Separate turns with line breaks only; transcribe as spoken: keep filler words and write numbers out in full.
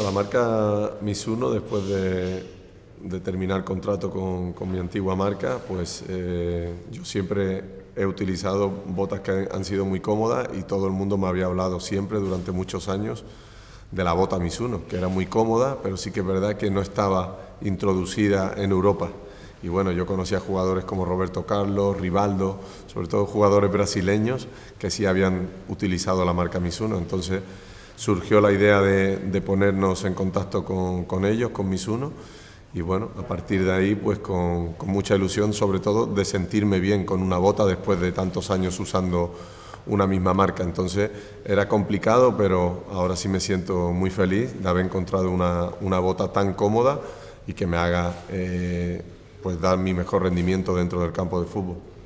la marca Mizuno, después de, de terminar contrato con, con mi antigua marca, pues eh, yo siempre he utilizado botas que han sido muy cómodas y todo el mundo me había hablado siempre durante muchos años de la bota Mizuno, que era muy cómoda, pero sí que es verdad que no estaba introducida en Europa. Y bueno, yo conocía jugadores como Roberto Carlos, Rivaldo, sobre todo jugadores brasileños que sí habían utilizado la marca Mizuno. Entonces surgió la idea de, de ponernos en contacto con, con ellos, con Mizuno, y bueno, a partir de ahí pues con, con mucha ilusión, sobre todo de sentirme bien con una bota después de tantos años usando una misma marca. Entonces era complicado, pero ahora sí me siento muy feliz de haber encontrado una, una bota tan cómoda y que me haga eh, pues dar mi mejor rendimiento dentro del campo de fútbol.